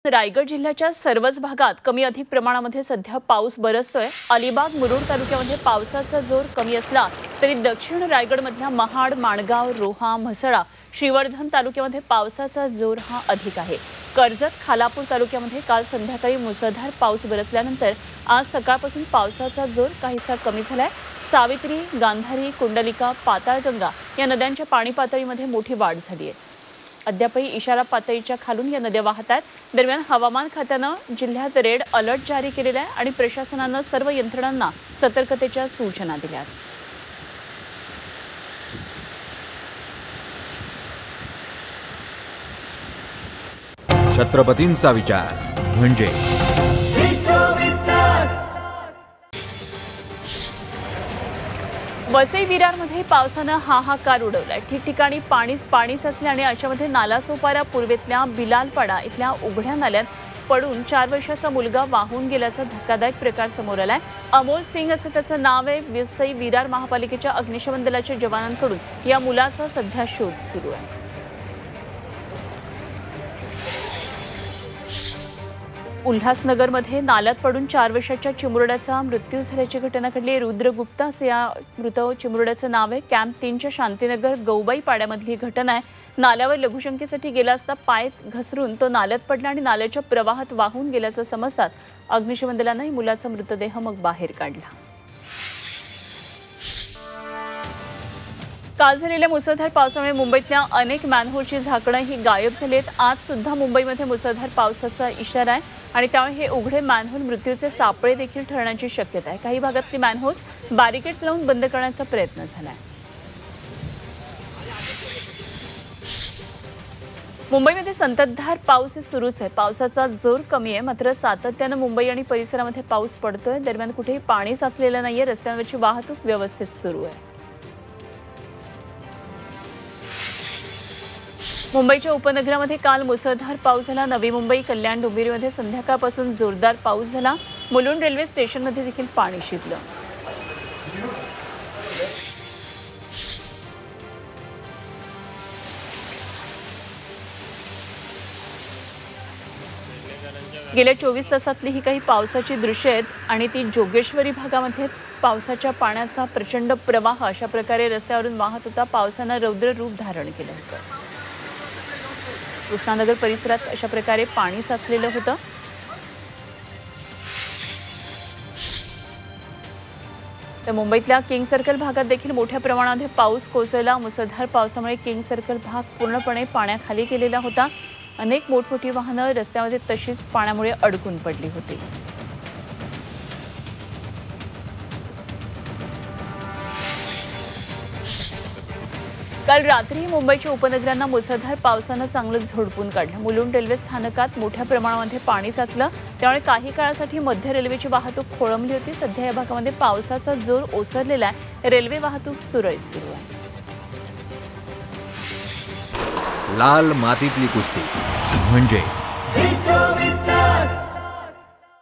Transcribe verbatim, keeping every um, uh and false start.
रायगड जिल्ह्याच्या सर्वच भागात कमी अधिक प्रमाणामध्ये सध्या पाऊस बरसतोय। अलिबाग मुरुड तालुक्यामध्ये पावसाचा जोर कमी असला तरी दक्षिण रायगडमधल्या महाड, माणगाव, रोहा, म्हसळा, श्रीवर्धन तालुक्यामध्ये पावसाचा जोर हा अधिक आहे। कर्जत, खालापूर तालुक्यामध्ये काल संध्याकाळी मुसळधार पाऊस बरसल्यानंतर आज सकाळपासून पावसाचा जोर काहीसा कमी झालाय। सावित्री, गांधारी, कुंडलिका, पाताळगंगा या नद्यांच्या पाणी पातळीमध्ये मोठी वाढ झाली आहे। अद्यापही इशारा पातळीच्या खालून या नद्या वाहत आहेत। दरम्यान हवामान खात्यानं जिल्ह्यात रेड अलर्ट जारी केलेला आहे आणि प्रशासनानं सर्व यंत्रणांना सतर्कतेच्या सूचना दिल्या आहेत। छत्रपतींचा विचार म्हणजे वसई विरारमध्ये पावसानं हाहाकार उडवलाय। ठिकठिकाणी पाणीच पाणी साचले आणि अशामध्ये नालासोपारा पूर्वेतल्या बिलालपाडा इथल्या उघड्या नाल्यात पडून चार वर्षाचा मुलगा वाहून गेल्याचा धक्कादायक प्रकार समोर आलाय। अमोल सिंग असं त्याचं नाव आहे। वसई विरार महापालिकेच्या अग्निशमन दलाच्या जवानांकडून या मुलाचा सध्या शोध सुरू आहे। उल्हासनगरमध्ये नाल्यात पडून चार वर्षाच्या चिमुरड्याचा मृत्यू झाल्याची घटना घडली। रुद्र गुप्ता असं या मृत चिमुरड्याचं नाव आहे। कॅम्प तीनच्या शांतीनगर गौबाई पाड्यामधली घटना आहे। नाल्यावर लघुशंकेसाठी गेला असता पाय घसरून तो नाल्यात पडला आणि नाल्याच्या प्रवाहात वाहून गेल्याचं समजतात अग्निशमन दलानं मुलाचा मृतदेह मग बाहेर काढला। काल झालेल्या मुसळधार पावसामुळे मुंबईतल्या अनेक मॅनहोलची झाकणं ही गायब झाली आहेत। आज सुद्धा मुंबईमध्ये मुसळधार पावसाचा इशारा आहे आणि त्यामुळे हे उघडे मॅनहोल मृत्यूचे सापळे देखील ठरण्याची शक्यता आहे। काही भागातली मॅनहोल्स बॅरिकेड्स लावून बंद करण्याचा प्रयत्न झाला आहे। मुंबईमध्ये संततधार पाऊस हे सुरूच आहे। पावसाचा जोर कमी आहे, मात्र सातत्यानं मुंबई आणि परिसरामध्ये पाऊस पडतोय। दरम्यान कुठेही पाणी साचलेलं नाहीये। रस्त्यांवरची वाहतूक व्यवस्थित सुरू आहे। मुंबईच्या उपनगरामध्ये काल मुसळधार पाऊस झाला। नवी मुंबई, कल्याण, डोंबिवलीमध्ये संध्याकाळपासून जोरदार पाऊस झाला। मुलुंड रेल्वे स्टेशनमध्ये देखील पाणी शिरलं। गेल्या चोवीस तासातली ही काही पावसाची दृश्य आहेत आणि ती जोगेश्वरी भागामध्ये पावसाच्या पाण्याचा प्रचंड प्रवाह अशा प्रकारे रस्त्यावरून वाहत होता। पावसानं रौद्र रूप धारण केलं होतं। कृष्णानगर परिसरात अशा प्रकारे पाणी साचलेलं होतं। तर मुंबईतल्या किंग सर्कल भागात देखील मोठ्या प्रमाणामध्ये पाऊस कोसळला। मुसळधार पावसामुळे किंग सर्कल भाग पूर्णपणे पाण्याखाली गेलेला होता। अनेक मोठमोठी वाहनं रस्त्यामध्ये तशीच पाण्यामुळे अडकून पडली होती। काल रात्री मुंबईच्या उपनगरांना मुसळधार पावसानं चांगलं झोडपून काढलं। मुलुंड रेल्वे स्थानकात मोठ्या प्रमाणामध्ये पाणी साचलं, त्यामुळे काही काळासाठी मध्य रेल्वेची वाहतूक खोळंबली होती। सध्या या भागामध्ये पावसाचा जोर ओसरलेला आहे। रेल्वे वाहतूक सुरळीत सुरू आहे। लाल मातीतली कुस्ती म्हणजे